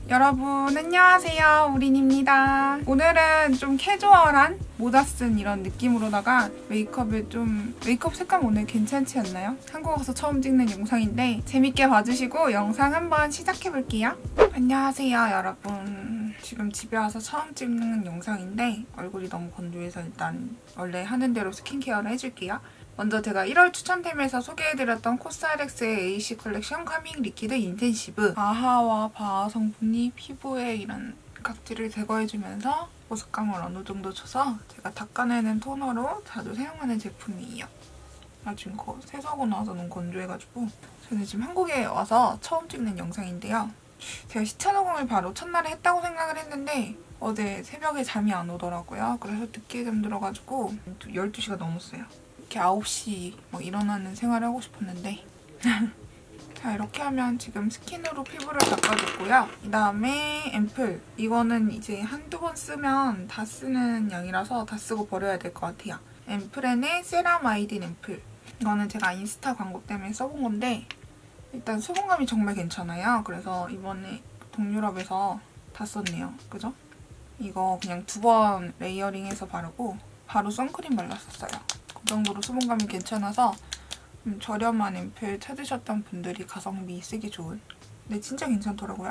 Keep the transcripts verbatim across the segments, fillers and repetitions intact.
여러분 안녕하세요, 우린입니다. 오늘은 좀 캐주얼한 모자 쓴 이런 느낌으로다가 메이크업을 좀 메이크업 색감 오늘 괜찮지 않나요? 한국 와서 처음 찍는 영상인데 재밌게 봐주시고 영상 한번 시작해볼게요. 안녕하세요 여러분. 지금 집에 와서 처음 찍는 영상인데 얼굴이 너무 건조해서 일단 원래 하는 대로 스킨케어를 해줄게요. 먼저 제가 일월 추천템에서 소개해드렸던 코스알엑스의 에이씨 컬렉션 카밍 리퀴드 인텐시브 아하와 바하 성분이 피부에 이런 각질을 제거해주면서 보습감을 어느 정도 줘서 제가 닦아내는 토너로 자주 사용하는 제품이에요. 나 지금 거 세수하고 나와서 너무 건조해가지고 저는 지금 한국에 와서 처음 찍는 영상인데요. 제가 시차 녹음을 바로 첫날에 했다고 생각을 했는데 어제 새벽에 잠이 안 오더라고요. 그래서 늦게 잠들어가지고 열두 시가 넘었어요. 이렇게 아홉 시 막 일어나는 생활을 하고 싶었는데 자, 이렇게 하면 지금 스킨으로 피부를 닦아줬고요. 그 다음에 앰플. 이거는 이제 한두 번 쓰면 다 쓰는 양이라서 다 쓰고 버려야 될 것 같아요. 앰플앤의 세라마이딘 앰플. 이거는 제가 인스타 광고 때문에 써본 건데 일단 수분감이 정말 괜찮아요. 그래서 이번에 동유럽에서 다 썼네요. 그죠? 이거 그냥 두 번 레이어링해서 바르고 바로 선크림 발랐었어요. 그 정도로 수분감이 괜찮아서 음, 저렴한 앰플 찾으셨던 분들이 가성비 쓰기 좋은. 근데 진짜 괜찮더라고요.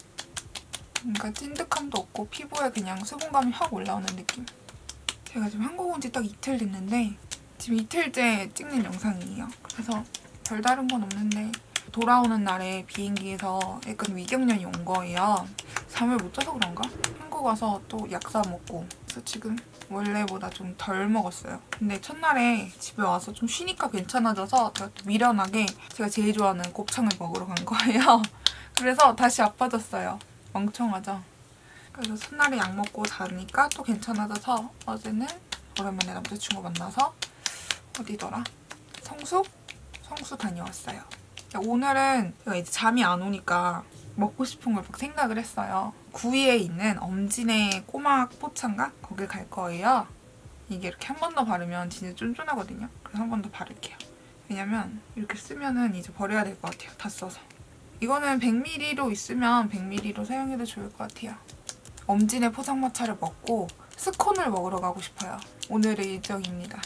그러니까 찐득함도 없고 피부에 그냥 수분감이 확 올라오는 느낌. 제가 지금 한국 온 지 딱 이틀 됐는데 지금 이틀째 찍는 영상이에요. 그래서 별다른 건 없는데 돌아오는 날에 비행기에서 약간 위경련이 온 거예요. 잠을 못 자서 그런가? 한국 와서 또 약사 먹고 그래서 지금 원래보다 좀 덜 먹었어요. 근데 첫날에 집에 와서 좀 쉬니까 괜찮아져서 제가 또 미련하게 제가 제일 좋아하는 곱창을 먹으러 간 거예요. 그래서 다시 아파졌어요. 멍청하죠? 그래서 첫날에 약 먹고 자니까 또 괜찮아져서 어제는 오랜만에 남자친구 만나서 어디더라? 성수? 성수 다녀왔어요. 오늘은 제가 이제 잠이 안 오니까 먹고 싶은 걸 막 생각을 했어요. 구이에 있는 엄진의 꼬막 포차인가? 거길 갈 거예요. 이게 이렇게 한 번 더 바르면 진짜 쫀쫀하거든요. 그래서 한 번 더 바를게요. 왜냐면 이렇게 쓰면은 이제 버려야 될 것 같아요. 다 써서. 이거는 백 밀리리터로 있으면 백 밀리리터로 사용해도 좋을 것 같아요. 엄진의 포장마차를 먹고 스콘을 먹으러 가고 싶어요. 오늘의 일정입니다.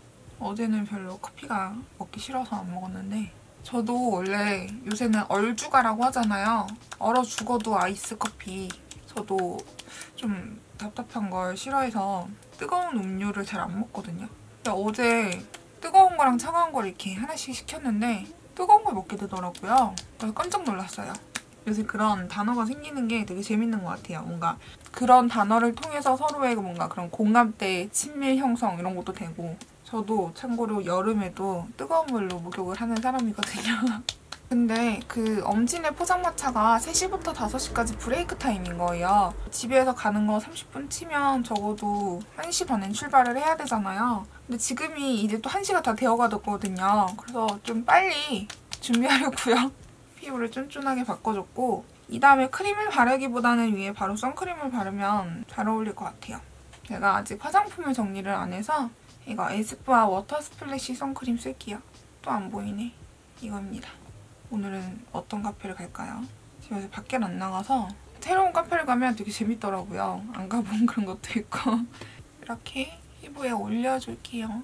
어제는 별로 커피가 먹기 싫어서 안 먹었는데 저도 원래 요새는 얼죽아라고 하잖아요. 얼어 죽어도 아이스 커피. 저도 좀 답답한 걸 싫어해서 뜨거운 음료를 잘 안 먹거든요. 근데 어제 뜨거운 거랑 차가운 걸 이렇게 하나씩 시켰는데 뜨거운 걸 먹게 되더라고요. 그래서 깜짝 놀랐어요. 요새 그런 단어가 생기는 게 되게 재밌는 것 같아요. 뭔가 그런 단어를 통해서 서로의 뭔가 그런 공감대, 친밀 형성 이런 것도 되고 저도 참고로 여름에도 뜨거운 물로 목욕을 하는 사람이거든요. 근데 그 엄진의 포장마차가 세 시부터 다섯 시까지 브레이크 타임인 거예요. 집에서 가는 거 삼십 분 치면 적어도 한 시 반엔 출발을 해야 되잖아요. 근데 지금이 이제 또 한 시가 다 되어가거든요. 그래서 좀 빨리 준비하려고요. 피부를 쫀쫀하게 바꿔줬고 이 다음에 크림을 바르기보다는 위에 바로 선크림을 바르면 잘 어울릴 것 같아요. 제가 아직 화장품을 정리를 안 해서 이거 에스쁘아 워터 스플래시 선크림 쓸게요. 또 안 보이네. 이겁니다. 오늘은 어떤 카페를 갈까요? 지금 요새 밖에 안 나가서 새로운 카페를 가면 되게 재밌더라고요. 안 가본 그런 것도 있고. 이렇게 피부에 올려줄게요.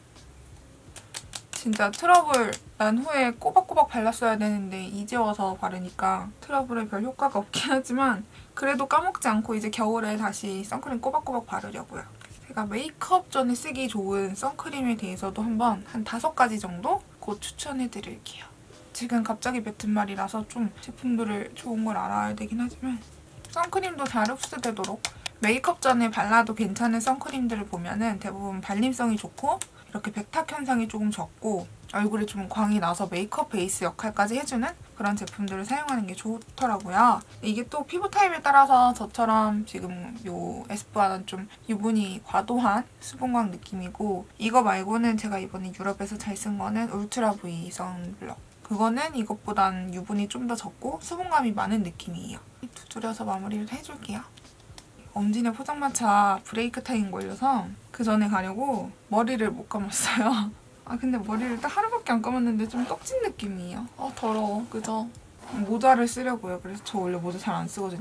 진짜 트러블 난 후에 꼬박꼬박 발랐어야 되는데 이제 와서 바르니까 트러블에 별 효과가 없긴 하지만 그래도 까먹지 않고 이제 겨울에 다시 선크림 꼬박꼬박 바르려고요. 제가 메이크업 전에 쓰기 좋은 선크림에 대해서도 한번 한 다섯 가지 정도 곧 추천해드릴게요. 지금 갑자기 뱉은 말이라서 좀 제품들을 좋은 걸 알아야 되긴 하지만 선크림도 잘 흡수되도록 메이크업 전에 발라도 괜찮은 선크림들을 보면은 대부분 발림성이 좋고 이렇게 백탁 현상이 조금 적고 얼굴에 좀 광이 나서 메이크업 베이스 역할까지 해주는 그런 제품들을 사용하는 게 좋더라고요. 이게 또 피부 타입에 따라서 저처럼 지금 요 에스쁘아는 좀 유분이 과도한 수분광 느낌이고 이거 말고는 제가 이번에 유럽에서 잘 쓴 거는 울트라 V 선블럭. 그거는 이것보단 유분이 좀 더 적고 수분감이 많은 느낌이에요. 두드려서 마무리를 해줄게요. 엄진의 포장마차 브레이크 타임 걸려서 그 전에 가려고 머리를 못 감았어요. 아 근데 머리를 딱 하루밖에 안 감았는데 좀 떡진 느낌이에요. 아 더러워. 그죠? 모자를 쓰려고요. 그래서 저 원래 모자 잘 안 쓰거든요.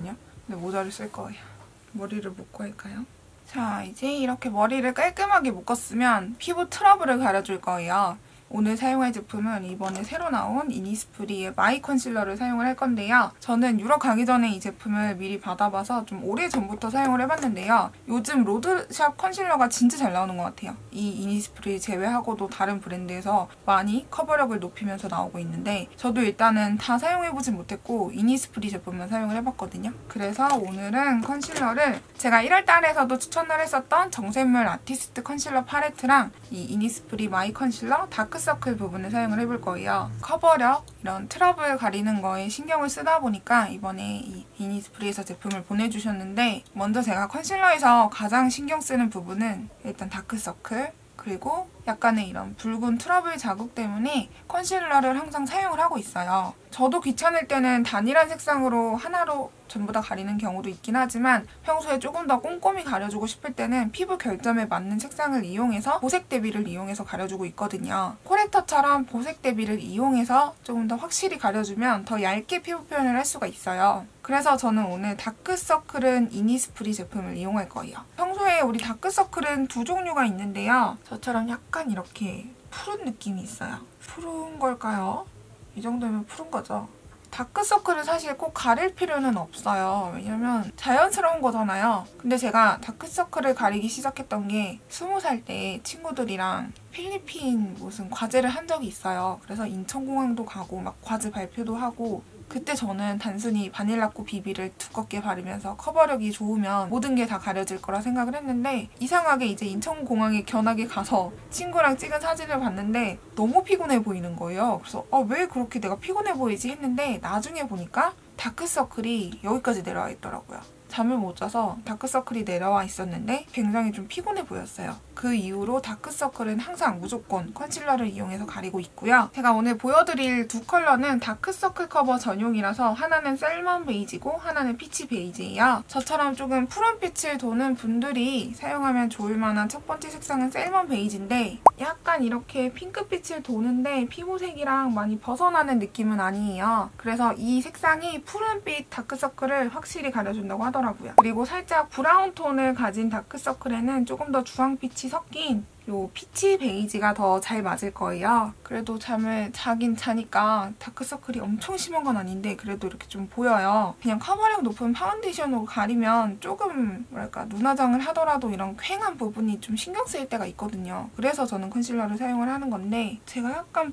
근데 모자를 쓸 거예요. 머리를 묶고 할까요? 자, 이제 이렇게 머리를 깔끔하게 묶었으면 피부 트러블을 가려줄 거예요. 오늘 사용할 제품은 이번에 새로 나온 이니스프리의 마이 컨실러를 사용을 할 건데요. 저는 유럽 가기 전에 이 제품을 미리 받아봐서 좀 오래전부터 사용을 해봤는데요. 요즘 로드샵 컨실러가 진짜 잘 나오는 것 같아요. 이 이니스프리 제외하고도 다른 브랜드에서 많이 커버력을 높이면서 나오고 있는데 저도 일단은 다 사용해보진 못했고 이니스프리 제품만 사용을 해봤거든요. 그래서 오늘은 컨실러를 제가 일월 달에서도 추천을 했었던 정샘물 아티스트 컨실러 팔레트랑 이 이니스프리 마이 컨실러 다크 다크서클 부분을 사용을 해볼 거예요. 커버력, 이런 트러블 가리는 거에 신경을 쓰다 보니까 이번에 이 이니스프리에서 제품을 보내주셨는데 먼저 제가 컨실러에서 가장 신경 쓰는 부분은 일단 다크서클, 그리고 약간의 이런 붉은 트러블 자국 때문에 컨실러를 항상 사용을 하고 있어요. 저도 귀찮을 때는 단일한 색상으로 하나로 전부 다 가리는 경우도 있긴 하지만 평소에 조금 더 꼼꼼히 가려주고 싶을 때는 피부 결점에 맞는 색상을 이용해서 보색 대비를 이용해서 가려주고 있거든요. 코렉터처럼 보색 대비를 이용해서 조금 더 확실히 가려주면 더 얇게 피부 표현을 할 수가 있어요. 그래서 저는 오늘 다크서클은 이니스프리 제품을 이용할 거예요. 평소에 우리 다크서클은 두 종류가 있는데요. 저처럼 약간 이렇게 푸른 느낌이 있어요. 푸른 걸까요? 이 정도면 푸른 거죠. 다크서클을 사실 꼭 가릴 필요는 없어요. 왜냐면 자연스러운 거잖아요. 근데 제가 다크서클을 가리기 시작했던 게 스무 살 때 친구들이랑 필리핀 무슨 과제를 한 적이 있어요. 그래서 인천공항도 가고 막 과제 발표도 하고 그때 저는 단순히 바닐라꽃 비비를 두껍게 바르면서 커버력이 좋으면 모든 게 다 가려질 거라 생각을 했는데 이상하게 이제 인천공항에 견학에 가서 친구랑 찍은 사진을 봤는데 너무 피곤해 보이는 거예요. 그래서 아, 왜 그렇게 내가 피곤해 보이지 했는데 나중에 보니까 다크서클이 여기까지 내려와 있더라고요. 잠을 못 자서 다크서클이 내려와 있었는데 굉장히 좀 피곤해 보였어요. 그 이후로 다크서클은 항상 무조건 컨실러를 이용해서 가리고 있고요. 제가 오늘 보여드릴 두 컬러는 다크서클 커버 전용이라서 하나는 셀먼 베이지고 하나는 피치 베이지예요. 저처럼 조금 푸른빛을 도는 분들이 사용하면 좋을 만한 첫 번째 색상은 셀먼 베이지인데 약간 이렇게 핑크빛을 도는데 피부색이랑 많이 벗어나는 느낌은 아니에요. 그래서 이 색상이 푸른빛 다크서클을 확실히 가려준다고 하더라고요. 그리고 살짝 브라운 톤을 가진 다크서클에는 조금 더 주황빛이 섞인 요 피치 베이지가 더 잘 맞을 거예요. 그래도 잠을 자긴 자니까 다크서클이 엄청 심한 건 아닌데 그래도 이렇게 좀 보여요. 그냥 커버력 높은 파운데이션으로 가리면 조금 뭐랄까 눈화장을 하더라도 이런 퀭한 부분이 좀 신경 쓰일 때가 있거든요. 그래서 저는 컨실러를 사용을 하는 건데 제가 약간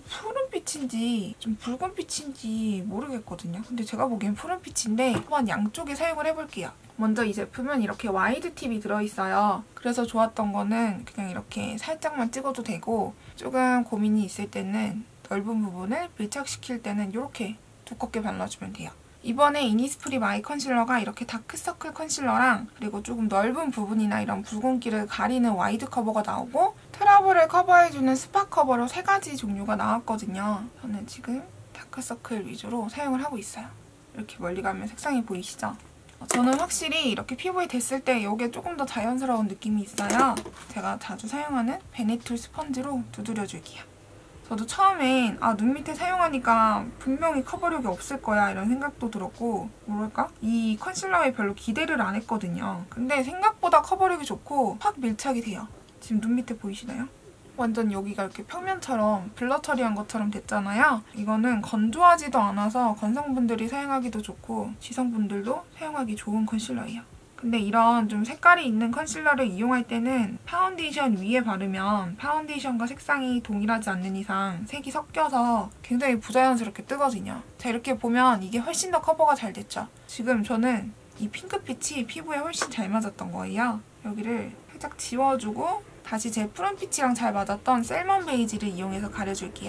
푸른빛인지 좀 붉은빛인지 모르겠거든요. 근데 제가 보기엔 푸른빛인데 한번 양쪽에 사용을 해볼게요. 먼저 이 제품은 이렇게 와이드 팁이 들어있어요. 그래서 좋았던 거는 그냥 이렇게 살짝만 찍어도 되고 조금 고민이 있을 때는 넓은 부분을 밀착시킬 때는 이렇게 두껍게 발라주면 돼요. 이번에 이니스프리 마이 컨실러가 이렇게 다크서클 컨실러랑 그리고 조금 넓은 부분이나 이런 붉은기를 가리는 와이드 커버가 나오고 트러블을 커버해주는 스팟 커버로 세 가지 종류가 나왔거든요. 저는 지금 다크서클 위주로 사용을 하고 있어요. 이렇게 멀리 가면 색상이 보이시죠? 저는 확실히 이렇게 피부에 댔을 때 이게 조금 더 자연스러운 느낌이 있어요. 제가 자주 사용하는 베네툴 스펀지로 두드려줄게요. 저도 처음엔 아, 눈 밑에 사용하니까 분명히 커버력이 없을 거야 이런 생각도 들었고 뭐랄까? 이 컨실러에 별로 기대를 안 했거든요. 근데 생각보다 커버력이 좋고 확 밀착이 돼요. 지금 눈 밑에 보이시나요? 완전 여기가 이렇게 평면처럼 블러 처리한 것처럼 됐잖아요. 이거는 건조하지도 않아서 건성분들이 사용하기도 좋고 지성분들도 사용하기 좋은 컨실러예요. 근데 이런 좀 색깔이 있는 컨실러를 이용할 때는 파운데이션 위에 바르면 파운데이션과 색상이 동일하지 않는 이상 색이 섞여서 굉장히 부자연스럽게 뜨거든요. 자, 이렇게 보면 이게 훨씬 더 커버가 잘 됐죠. 지금 저는 이 핑크빛이 피부에 훨씬 잘 맞았던 거예요. 여기를 살짝 지워주고 다시 제 푸른빛이랑 잘 맞았던 셀먼 베이지를 이용해서 가려줄게요.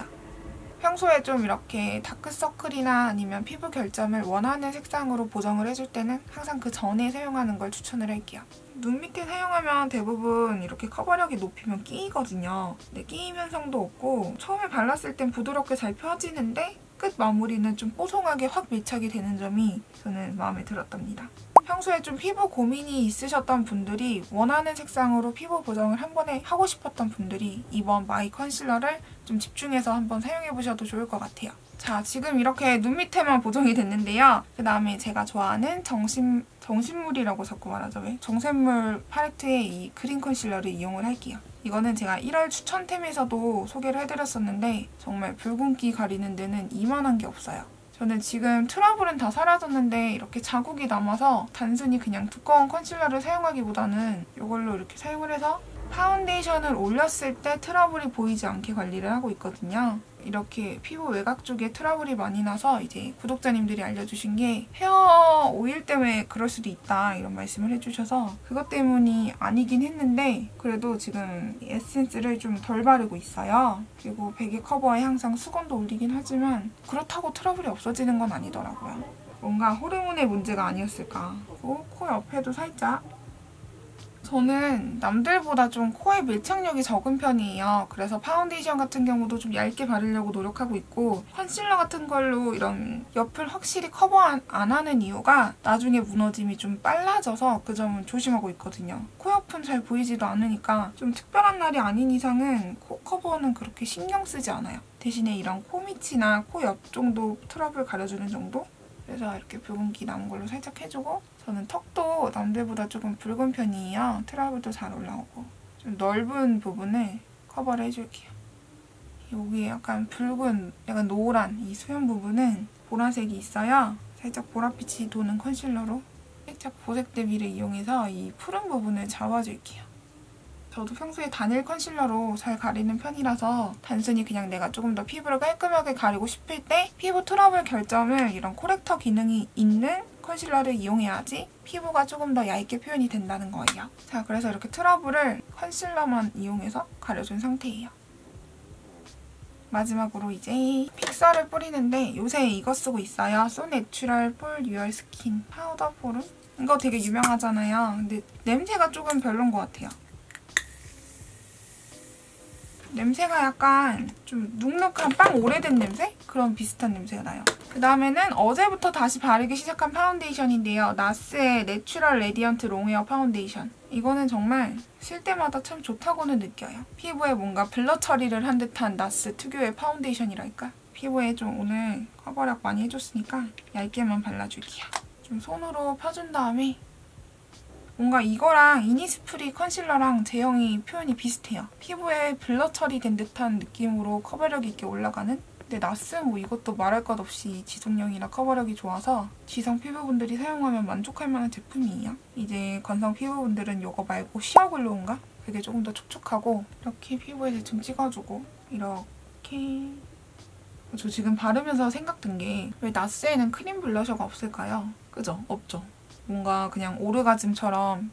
평소에 좀 이렇게 다크서클이나 아니면 피부 결점을 원하는 색상으로 보정을 해줄 때는 항상 그 전에 사용하는 걸 추천을 할게요. 눈 밑에 사용하면 대부분 이렇게 커버력이 높이면 끼이거든요. 근데 끼임 현상도 없고 처음에 발랐을 땐 부드럽게 잘 펴지는데 끝 마무리는 좀 뽀송하게 확 밀착이 되는 점이 저는 마음에 들었답니다. 평소에 좀 피부 고민이 있으셨던 분들이 원하는 색상으로 피부 보정을 한 번에 하고 싶었던 분들이 이번 마이 컨실러를 좀 집중해서 한번 사용해보셔도 좋을 것 같아요. 자, 지금 이렇게 눈 밑에만 보정이 됐는데요. 그 다음에 제가 좋아하는 정심, 정신물이라고 자꾸 말하죠. 왜? 정샘물 팔레트의 이 크림 컨실러를 이용을 할게요. 이거는 제가 일월 추천템에서도 소개를 해드렸었는데 정말 붉은기 가리는 데는 이만한 게 없어요. 저는 지금 트러블은 다 사라졌는데 이렇게 자국이 남아서 단순히 그냥 두꺼운 컨실러를 사용하기보다는 이걸로 이렇게 사용을 해서 파운데이션을 올렸을 때 트러블이 보이지 않게 관리를 하고 있거든요. 이렇게 피부 외곽 쪽에 트러블이 많이 나서 이제 구독자님들이 알려주신 게 헤어 오일 때문에 그럴 수도 있다 이런 말씀을 해주셔서 그것 때문이 아니긴 했는데 그래도 지금 에센스를 좀 덜 바르고 있어요. 그리고 베개 커버에 항상 수건도 올리긴 하지만 그렇다고 트러블이 없어지는 건 아니더라고요. 뭔가 호르몬의 문제가 아니었을까. 그리고 코 옆에도 살짝 저는 남들보다 좀 코에 밀착력이 적은 편이에요. 그래서 파운데이션 같은 경우도 좀 얇게 바르려고 노력하고 있고 컨실러 같은 걸로 이런 옆을 확실히 커버 안, 안 하는 이유가 나중에 무너짐이 좀 빨라져서 그 점은 조심하고 있거든요. 코 옆은 잘 보이지도 않으니까 좀 특별한 날이 아닌 이상은 코 커버는 그렇게 신경 쓰지 않아요. 대신에 이런 코 밑이나 코 옆 정도 트러블 가려주는 정도? 그래서 이렇게 붉은기 남은 걸로 살짝 해주고 저는 턱도 남들보다 조금 붉은 편이에요. 트러블도 잘 올라오고 좀 넓은 부분을 커버를 해줄게요. 여기에 약간 붉은, 약간 노란 이 수면 부분은 보라색이 있어요. 살짝 보랏빛이 도는 컨실러로 살짝 보색 대비를 이용해서 이 푸른 부분을 잡아줄게요. 저도 평소에 단일 컨실러로 잘 가리는 편이라서 단순히 그냥 내가 조금 더 피부를 깔끔하게 가리고 싶을 때 피부 트러블 결점을 이런 코렉터 기능이 있는 컨실러를 이용해야지 피부가 조금 더 얇게 표현이 된다는 거예요. 자, 그래서 이렇게 트러블을 컨실러만 이용해서 가려준 상태예요. 마지막으로 이제 픽서를 뿌리는데 요새 이거 쓰고 있어요. So Natural for Your Skin 파우더 폼. 이거 되게 유명하잖아요. 근데 냄새가 조금 별론 것 같아요. 냄새가 약간 좀 눅눅한 빵 오래된 냄새? 그런 비슷한 냄새가 나요. 그 다음에는 어제부터 다시 바르기 시작한 파운데이션인데요. 나스의 내추럴 레디언트 롱웨어 파운데이션. 이거는 정말 쓸 때마다 참 좋다고는 느껴요. 피부에 뭔가 블러 처리를 한 듯한 나스 특유의 파운데이션이랄까? 피부에 좀 오늘 커버력 많이 해줬으니까 얇게만 발라줄게요. 좀 손으로 펴준 다음에 뭔가 이거랑 이니스프리 컨실러랑 제형이 표현이 비슷해요. 피부에 블러 처리된 듯한 느낌으로 커버력 있게 올라가는? 근데 나스 뭐 이것도 말할 것 없이 지속력이나 커버력이 좋아서 지성 피부분들이 사용하면 만족할 만한 제품이에요. 이제 건성 피부분들은 이거 말고 시어 글로우인가? 그게 조금 더 촉촉하고 이렇게 피부에 대충 찍어주고 이렇게 저 지금 바르면서 생각든 게 왜 나스에는 크림 블러셔가 없을까요? 그죠? 없죠. 뭔가 그냥 오르가즘처럼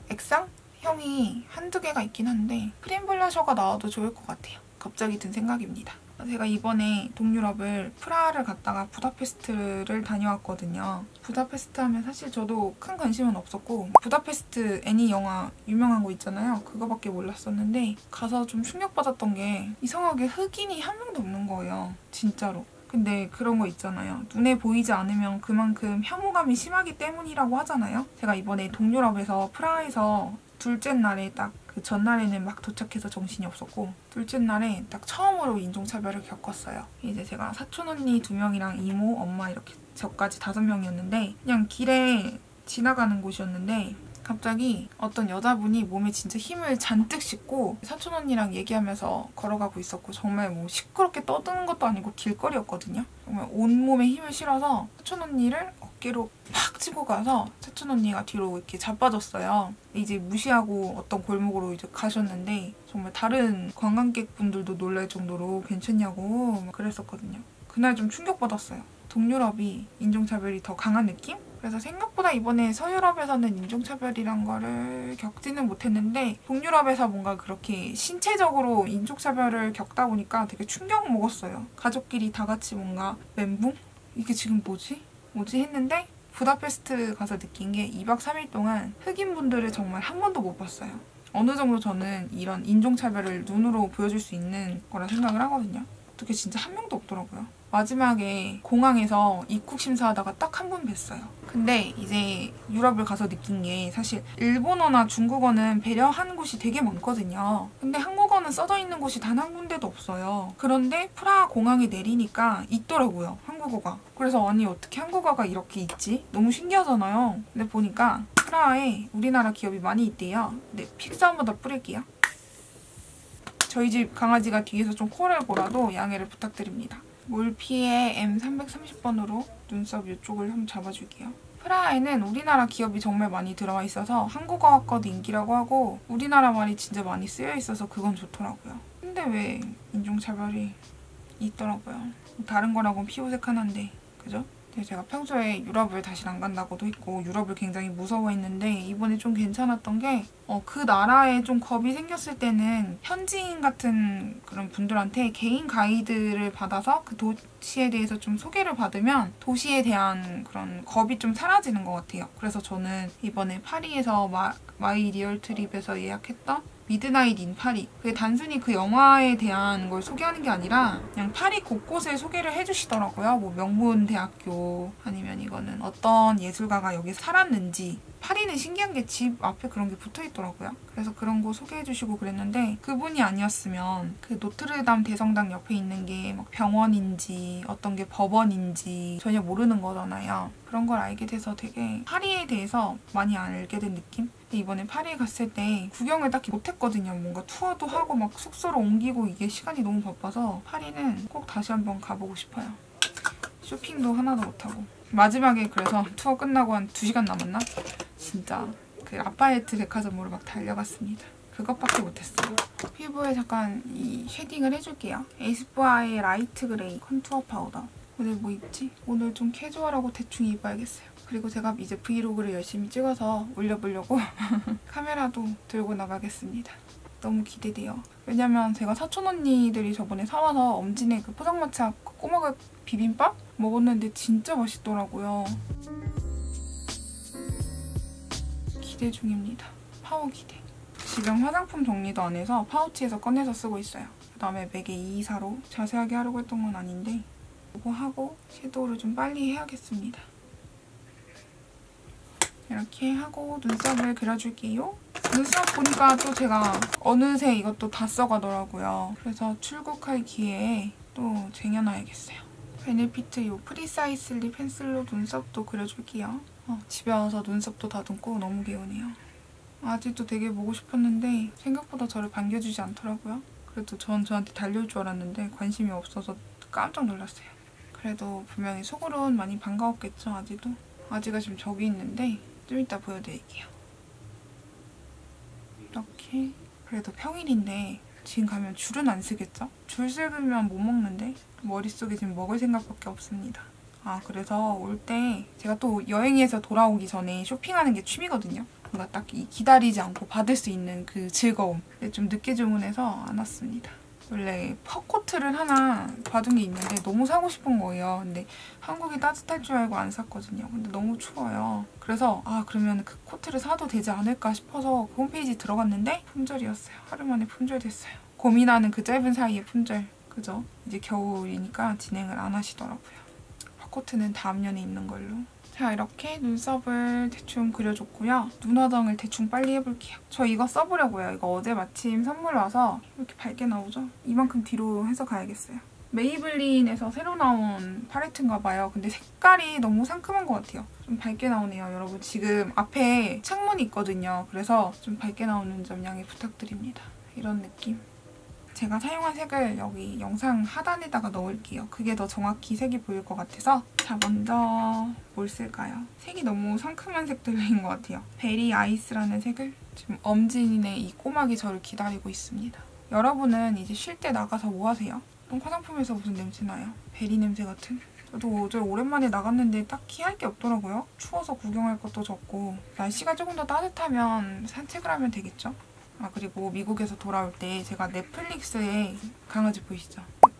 액상형이 한두 개가 있긴 한데 크림 블러셔가 나와도 좋을 것 같아요. 갑자기 든 생각입니다. 제가 이번에 동유럽을 프라하를 갔다가 부다페스트를 다녀왔거든요. 부다페스트 하면 사실 저도 큰 관심은 없었고 부다페스트 애니 영화 유명한 거 있잖아요. 그거밖에 몰랐었는데 가서 좀 충격받았던 게 이상하게 흑인이 한 명도 없는 거예요. 진짜로. 근데 그런 거 있잖아요. 눈에 보이지 않으면 그만큼 혐오감이 심하기 때문이라고 하잖아요. 제가 이번에 동유럽에서 프라하에서 둘째 날에 딱 그 전날에는 막 도착해서 정신이 없었고 둘째 날에 딱 처음으로 인종차별을 겪었어요. 이제 제가 사촌 언니 두 명이랑 이모, 엄마 이렇게 저까지 다섯 명이었는데 그냥 길에 지나가는 곳이었는데 갑자기 어떤 여자분이 몸에 진짜 힘을 잔뜩 싣고 사촌 언니랑 얘기하면서 걸어가고 있었고 정말 뭐 시끄럽게 떠드는 것도 아니고 길거리였거든요. 정말 온몸에 힘을 실어서 사촌 언니를 어깨로 팍 치고 가서 사촌 언니가 뒤로 이렇게 자빠졌어요. 이제 무시하고 어떤 골목으로 이제 가셨는데 정말 다른 관광객분들도 놀랄 정도로 괜찮냐고 막 그랬었거든요. 그날 좀 충격받았어요. 동유럽이 인종차별이 더 강한 느낌? 그래서 생각보다 이번에 서유럽에서는 인종차별이란 거를 겪지는 못했는데 동유럽에서 뭔가 그렇게 신체적으로 인종차별을 겪다 보니까 되게 충격 먹었어요. 가족끼리 다 같이 뭔가 멘붕? 이게 지금 뭐지? 뭐지? 했는데 부다페스트 가서 느낀 게 이 박 삼 일 동안 흑인분들을 정말 한 번도 못 봤어요. 어느 정도 저는 이런 인종차별을 눈으로 보여줄 수 있는 거라 생각을 하거든요. 어떻게 진짜 한 명도 없더라고요. 마지막에 공항에서 입국 심사하다가 딱 한 분 뵀어요. 근데 이제 유럽을 가서 느낀 게 사실 일본어나 중국어는 배려하는 곳이 되게 많거든요. 근데 한국어는 써져 있는 곳이 단 한 군데도 없어요. 그런데 프라하 공항에 내리니까 있더라고요, 한국어가. 그래서 아니 어떻게 한국어가 이렇게 있지? 너무 신기하잖아요. 근데 보니까 프라하에 우리나라 기업이 많이 있대요. 네, 픽스 한번 더 뿌릴게요. 저희 집 강아지가 뒤에서 좀 코를 골아도 양해를 부탁드립니다. 몰피의 엠 삼백삼십 번으로 눈썹 이쪽을 한번 잡아줄게요. 프라하에는 우리나라 기업이 정말 많이 들어와 있어서 한국어학과도 인기라고 하고 우리나라 말이 진짜 많이 쓰여 있어서 그건 좋더라고요. 근데 왜 인종차별이 있더라고요. 다른 거라고는 피부색 하나인데, 그죠? 제가 평소에 유럽을 다시 안 간다고도 했고 유럽을 굉장히 무서워했는데 이번에 좀 괜찮았던 게 어, 그 나라에 좀 겁이 생겼을 때는 현지인 같은 그런 분들한테 개인 가이드를 받아서 그 도시에 대해서 좀 소개를 받으면 도시에 대한 그런 겁이 좀 사라지는 것 같아요. 그래서 저는 이번에 파리에서 마, 마이 리얼 트립에서 예약했던 미드나잇 인 파리. 그게 단순히 그 영화에 대한 걸 소개하는 게 아니라 그냥 파리 곳곳을 소개를 해주시더라고요. 뭐 명문대학교 아니면 이거는 어떤 예술가가 여기 살았는지. 파리는 신기한 게 집 앞에 그런 게 붙어있더라고요. 그래서 그런 거 소개해주시고 그랬는데 그분이 아니었으면 그 노트르담 대성당 옆에 있는 게 막 병원인지 어떤 게 법원인지 전혀 모르는 거잖아요. 그런 걸 알게 돼서 되게 파리에 대해서 많이 알게 된 느낌? 근데 이번에 파리에 갔을 때 구경을 딱히 못했거든요. 뭔가 투어도 하고 막 숙소로 옮기고 이게 시간이 너무 바빠서 파리는 꼭 다시 한번 가보고 싶어요. 쇼핑도 하나도 못하고. 마지막에 그래서 투어 끝나고 한 두 시간 남았나? 진짜 그 라파에트 백화점으로 막 달려갔습니다. 그것밖에 못했어요. 피부에 잠깐 이 쉐딩을 해줄게요. 에스쁘아의 라이트 그레이 컨투어 파우더. 오늘 뭐 입지? 오늘 좀 캐주얼하고 대충 입어야겠어요. 그리고 제가 이제 브이로그를 열심히 찍어서 올려보려고 카메라도 들고 나가겠습니다. 너무 기대돼요. 왜냐면 제가 사촌 언니들이 저번에 사와서 엄진의 그 포장마차 꼬마가 비빔밥 먹었는데 진짜 맛있더라고요. 기대 중입니다. 파워 기대. 지금 화장품 정리도 안 해서 파우치에서 꺼내서 쓰고 있어요. 그 다음에 맥의 이이사로 자세하게 하려고 했던 건 아닌데 이거 하고 섀도우를 좀 빨리 해야겠습니다. 이렇게 하고 눈썹을 그려줄게요. 눈썹 보니까 또 제가 어느새 이것도 다 써가더라고요. 그래서 출국할 기회에 또 쟁여놔야겠어요. 베네피트 이 프리사이즈 립 펜슬로 눈썹도 그려줄게요. 어, 집에 와서 눈썹도 다듬고 너무 개운해요. 아직도 되게 보고 싶었는데 생각보다 저를 반겨주지 않더라고요. 그래도 전 저한테 달려올 줄 알았는데 관심이 없어서 깜짝 놀랐어요. 그래도 분명히 속으론 많이 반가웠겠죠, 아지도? 아지가 지금 저기 있는데 좀 이따 보여드릴게요. 이렇게. 그래도 평일인데 지금 가면 줄은 안 쓰겠죠? 줄 쓰면 못 먹는데 머릿속에 지금 먹을 생각밖에 없습니다. 아, 그래서 올 때 제가 또 여행에서 돌아오기 전에 쇼핑하는 게 취미거든요. 뭔가 딱 기다리지 않고 받을 수 있는 그 즐거움. 근데 좀 늦게 주문해서 안 왔습니다. 원래 퍼코트를 하나 받은 게 있는데 너무 사고 싶은 거예요. 근데 한국이 따뜻할 줄 알고 안 샀거든요. 근데 너무 추워요. 그래서 아 그러면 그 코트를 사도 되지 않을까 싶어서 그 홈페이지 들어갔는데 품절이었어요. 하루 만에 품절됐어요. 고민하는 그 짧은 사이에 품절. 그죠? 이제 겨울이니까 진행을 안 하시더라고요. 퍼코트는 다음 년에 입는 걸로. 자, 이렇게 눈썹을 대충 그려줬고요. 눈화장을 대충 빨리 해볼게요. 저 이거 써보려고요. 이거 어제 마침 선물 와서 이렇게 밝게 나오죠? 이만큼 뒤로 해서 가야겠어요. 메이블린에서 새로 나온 팔레트인가 봐요. 근데 색깔이 너무 상큼한 것 같아요. 좀 밝게 나오네요, 여러분. 지금 앞에 창문이 있거든요. 그래서 좀 밝게 나오는 점 양해 부탁드립니다. 이런 느낌. 제가 사용한 색을 여기 영상 하단에다가 넣을게요. 그게 더 정확히 색이 보일 것 같아서. 자, 먼저 뭘 쓸까요? 색이 너무 상큼한 색들인 것 같아요. 베리 아이스라는 색을. 지금 엄진이네 이 꼬막이 저를 기다리고 있습니다. 여러분은 이제 쉴 때 나가서 뭐 하세요? 또 화장품에서 무슨 냄새 나요? 베리 냄새 같은? 저도 어제 오랜만에 나갔는데 딱히 할 게 없더라고요. 추워서 구경할 것도 적고. 날씨가 조금 더 따뜻하면 산책을 하면 되겠죠? 아, 그리고 미국에서 돌아올 때 제가 넷플릭스에 강아지 보이시죠?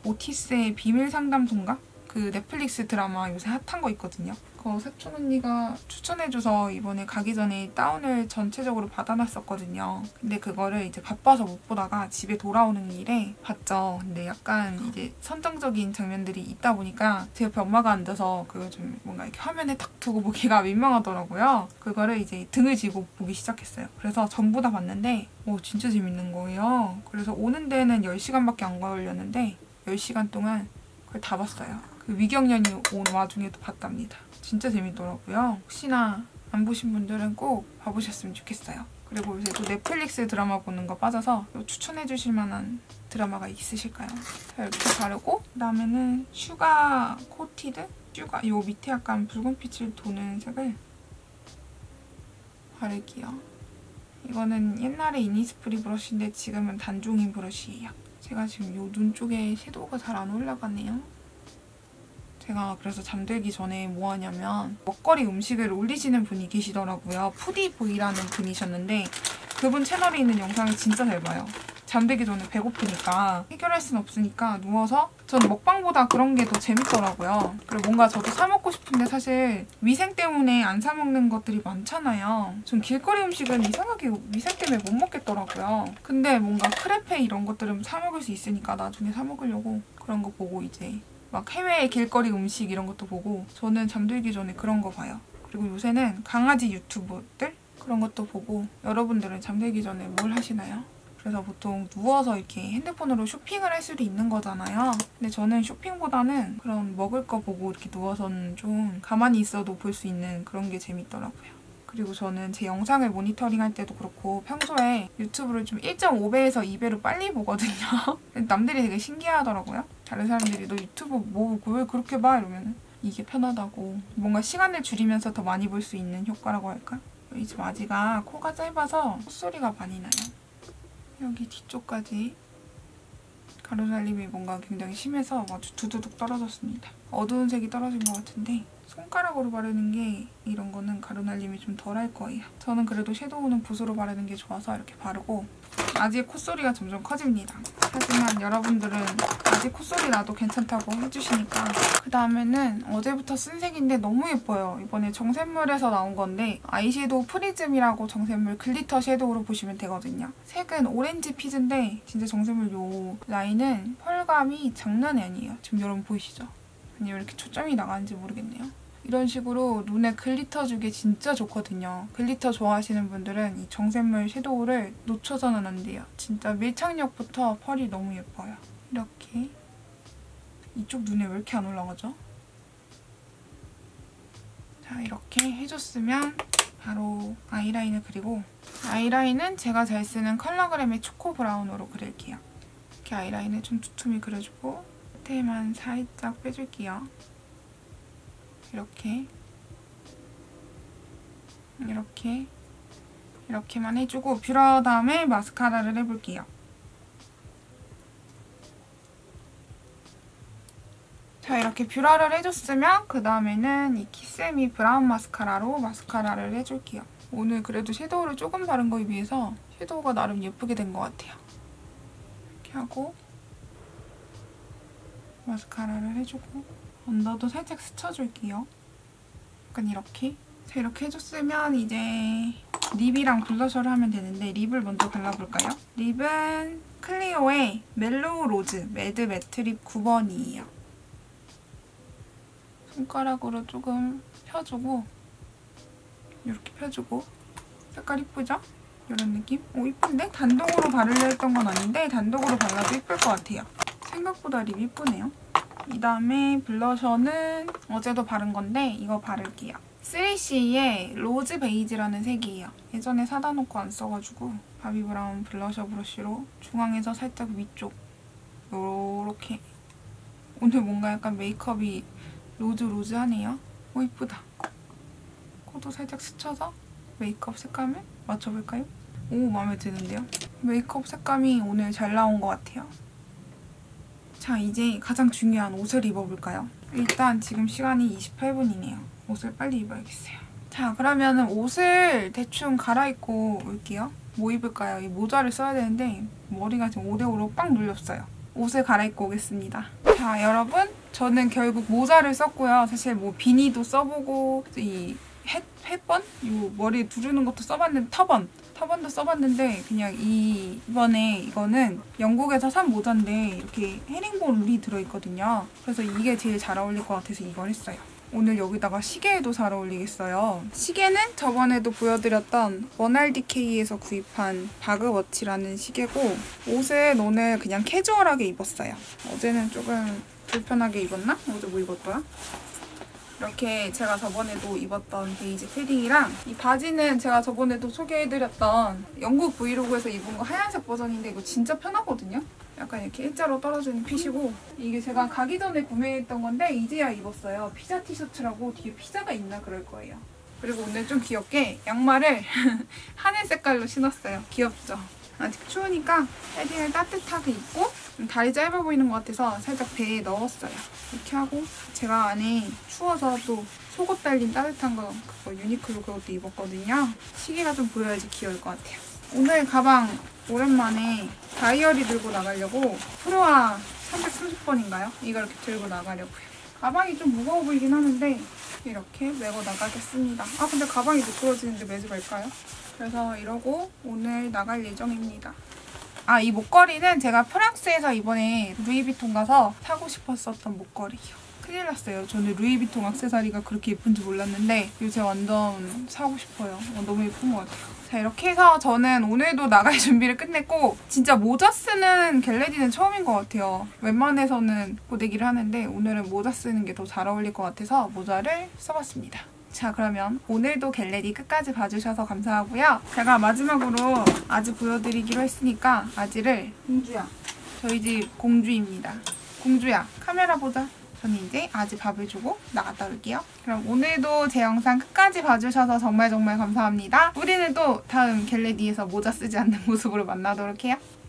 오티스의 비밀 상담소인가? 그 넷플릭스 드라마 요새 핫한 거 있거든요. 그거 사촌 언니가 추천해줘서 이번에 가기 전에 다운을 전체적으로 받아놨었거든요. 근데 그거를 이제 바빠서 못 보다가 집에 돌아오는 길에 봤죠. 근데 약간 이제 선정적인 장면들이 있다 보니까 제 옆에 엄마가 앉아서 그거 좀 뭔가 이렇게 화면에 딱 두고 보기가 민망하더라고요. 그거를 이제 등을 지고 보기 시작했어요. 그래서 전부 다 봤는데 오, 진짜 재밌는 거예요. 그래서 오는 데는 열 시간밖에 안 걸렸는데 열 시간 동안 그걸 다 봤어요. 그 위경련이 온 와중에도 봤답니다. 진짜 재밌더라고요. 혹시나 안 보신 분들은 꼭 봐보셨으면 좋겠어요. 그리고 요새 또 넷플릭스 드라마 보는 거 빠져서 추천해 주실 만한 드라마가 있으실까요? 자, 이렇게 바르고 그다음에는 슈가 코티드? 슈가 요 밑에 약간 붉은빛을 도는 색을 바를게요. 이거는 옛날에 이니스프리 브러쉬인데 지금은 단종인 브러쉬예요. 제가 지금 요 눈 쪽에 섀도우가 잘 안 올라가네요. 제가 그래서 잠들기 전에 뭐 하냐면 먹거리 음식을 올리시는 분이 계시더라고요. 푸디보이라는 분이셨는데 그분 채널에 있는 영상을 진짜 잘 봐요. 잠들기 전에 배고프니까 해결할 순 없으니까 누워서 저는 먹방보다 그런 게 더 재밌더라고요. 그리고 뭔가 저도 사 먹고 싶은데 사실 위생 때문에 안 사 먹는 것들이 많잖아요. 전 길거리 음식은 이상하게 위생 때문에 못 먹겠더라고요. 근데 뭔가 크레페 이런 것들은 사 먹을 수 있으니까 나중에 사 먹으려고 그런 거 보고 이제 막 해외 길거리 음식 이런 것도 보고 저는 잠들기 전에 그런 거 봐요. 그리고 요새는 강아지 유튜버들 그런 것도 보고 여러분들은 잠들기 전에 뭘 하시나요? 그래서 보통 누워서 이렇게 핸드폰으로 쇼핑을 할 수도 있는 거잖아요. 근데 저는 쇼핑보다는 그런 먹을 거 보고 이렇게 누워서는 좀 가만히 있어도 볼 수 있는 그런 게 재밌더라고요. 그리고 저는 제 영상을 모니터링할 때도 그렇고 평소에 유튜브를 좀 일 점 오 배에서 이 배로 빨리 보거든요. 남들이 되게 신기하더라고요. 다른 사람들이 너 유튜브 뭐 왜 그렇게 봐? 이러면 이게 편하다고. 뭔가 시간을 줄이면서 더 많이 볼 수 있는 효과라고 할까? 이 지금 아지가 코가 짧아서 콧소리가 많이 나요. 여기 뒤쪽까지 가루살림이 뭔가 굉장히 심해서 아주 두두둑 떨어졌습니다. 어두운 색이 떨어진 것 같은데 손가락으로 바르는 게 이런 거는 가루날림이 좀 덜할 거예요. 저는 그래도 섀도우는 붓으로 바르는 게 좋아서 이렇게 바르고 아직 콧소리가 점점 커집니다. 하지만 여러분들은 아직 콧소리 나도 괜찮다고 해주시니까 그 다음에는 어제부터 쓴 색인데 너무 예뻐요. 이번에 정샘물에서 나온 건데 아이섀도우 프리즘이라고 정샘물 글리터 섀도우로 보시면 되거든요. 색은 오렌지 피즈인데 진짜 정샘물 요 라인은 펄감이 장난이 아니에요. 지금 여러분 보이시죠? 아니 왜 이렇게 초점이 나가는지 모르겠네요. 이런 식으로 눈에 글리터 주기 진짜 좋거든요. 글리터 좋아하시는 분들은 이 정샘물 섀도우를 놓쳐서는 안 돼요. 진짜 밀착력부터 펄이 너무 예뻐요. 이렇게. 이쪽 눈에 왜 이렇게 안 올라가죠? 자, 이렇게 해줬으면 바로 아이라인을 그리고 아이라인은 제가 잘 쓰는 컬러그램의 초코 브라운으로 그릴게요. 이렇게 아이라인을 좀 두툼히 그려주고 끝에만 살짝 빼줄게요. 이렇게 이렇게 이렇게만 해주고 뷰러 다음에 마스카라를 해볼게요. 자, 이렇게 뷰러를 해줬으면 그 다음에는 이 키스미 브라운 마스카라로 마스카라를 해줄게요. 오늘 그래도 섀도우를 조금 바른 거에 비해서 섀도우가 나름 예쁘게 된 것 같아요. 이렇게 하고 마스카라를 해주고 언더도 살짝 스쳐줄게요. 약간 이렇게. 자, 이렇게 해줬으면 이제 립이랑 블러셔를 하면 되는데 립을 먼저 발라볼까요? 립은 클리오의 멜로우 로즈 매드 매트립 구 번이에요. 손가락으로 조금 펴주고 이렇게 펴주고 색깔 이쁘죠? 이런 느낌? 오, 이쁜데? 단독으로 바르려 했던 건 아닌데 단독으로 발라도 이쁠 것 같아요. 생각보다 립 이쁘네요. 이 다음에 블러셔는 어제도 바른 건데 이거 바를게요. 쓰리씨의 로즈 베이지라는 색이에요. 예전에 사다 놓고 안 써가지고 바비 브라운 블러셔 브러쉬로 중앙에서 살짝 위쪽 요렇게. 오늘 뭔가 약간 메이크업이 로즈 로즈하네요. 오, 이쁘다. 코도 살짝 스쳐서 메이크업 색감을 맞춰볼까요? 오, 마음에 드는데요? 메이크업 색감이 오늘 잘 나온 것 같아요. 자, 이제 가장 중요한 옷을 입어볼까요? 일단 지금 시간이 이십팔 분이네요. 옷을 빨리 입어야겠어요. 자, 그러면 옷을 대충 갈아입고 올게요. 뭐 입을까요? 이 모자를 써야 되는데 머리가 지금 오 대 오로 빡 눌렸어요. 옷을 갈아입고 오겠습니다. 자, 여러분, 저는 결국 모자를 썼고요. 사실 뭐 비니도 써보고 이 햇, 햇번? 이 머리 두르는 것도 써봤는데 터번! 터번도 써봤는데 그냥 이, 이번에 이거는 영국에서 산 모자인데 이렇게 헤링본 룰이 들어있거든요. 그래서 이게 제일 잘 어울릴 것 같아서 이걸 했어요. 오늘 여기다가 시계에도 잘 어울리겠어요. 시계는 저번에도 보여드렸던 원알디케이에서 구입한 바그워치라는 시계고 옷은 오늘 그냥 캐주얼하게 입었어요. 어제는 조금 불편하게 입었나? 어제 뭐 입었더라? 이렇게 제가 저번에도 입었던 베이지 패딩이랑 이 바지는 제가 저번에도 소개해드렸던 영국 브이로그에서 입은 거 하얀색 버전인데 이거 진짜 편하거든요. 약간 이렇게 일자로 떨어지는 핏이고 이게 제가 가기 전에 구매했던 건데 이제야 입었어요. 피자 티셔츠라고 뒤에 피자가 있나 그럴 거예요. 그리고 오늘 좀 귀엽게 양말을 하늘 색깔로 신었어요. 귀엽죠? 아직 추우니까 패딩을 따뜻하게 입고 다리 짧아 보이는 것 같아서 살짝 배에 넣었어요. 이렇게 하고 제가 안에 추워서 또 속옷 달린 따뜻한 거 그거 유니클로 그것도 입었거든요. 시계가 좀 보여야지 귀여울 것 같아요. 오늘 가방 오랜만에 다이어리 들고 나가려고 프로아 삼백삼십 번인가요? 이걸 이렇게 들고 나가려고요. 가방이 좀 무거워 보이긴 하는데 이렇게 메고 나가겠습니다. 아 근데 가방이 미끄러지는데 매지 말까요? 그래서 이러고 오늘 나갈 예정입니다. 아, 이 목걸이는 제가 프랑스에서 이번에 루이비통 가서 사고 싶었었던 목걸이요. 큰일 났어요. 저는 루이비통 액세서리가 그렇게 예쁜지 몰랐는데 요새 완전 사고 싶어요. 어, 너무 예쁜 것 같아요. 자, 이렇게 해서 저는 오늘도 나갈 준비를 끝냈고 진짜 모자 쓰는 겟레디는 처음인 것 같아요. 웬만해서는 고데기를 하는데 오늘은 모자 쓰는 게 더 잘 어울릴 것 같아서 모자를 써봤습니다. 자, 그러면 오늘도 겟레디 끝까지 봐주셔서 감사하고요. 제가 마지막으로 아지 보여드리기로 했으니까 아지를 공주야. 저희 집 공주입니다. 공주야, 카메라 보자. 저는 이제 아지 밥을 주고 나갔다 올게요. 그럼 오늘도 제 영상 끝까지 봐주셔서 정말 정말 감사합니다. 우리는 또 다음 겟레디에서 모자 쓰지 않는 모습으로 만나도록 해요.